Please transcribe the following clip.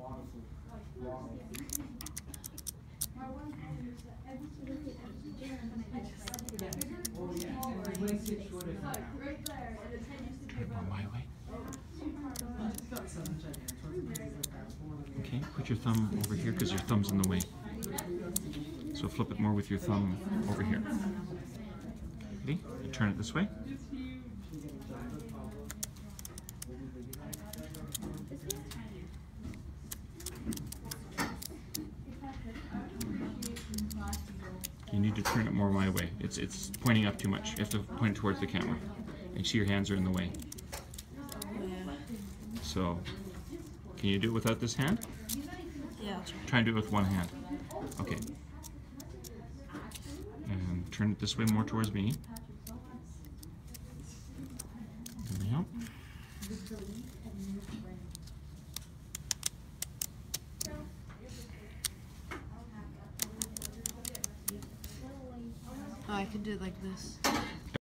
More my way. Okay, put your thumb over here because your thumb's in the way. So flip it more with your thumb over here. Ready? And turn it this way. You need to turn it more my way. It's pointing up too much. You have to point towards the camera. And see, your hands are in the way. So, can you do it without this hand? Yeah, I'll try. Try and do it with one hand. Okay. And turn it this way more towards me. There we go. Oh, I can do it like this.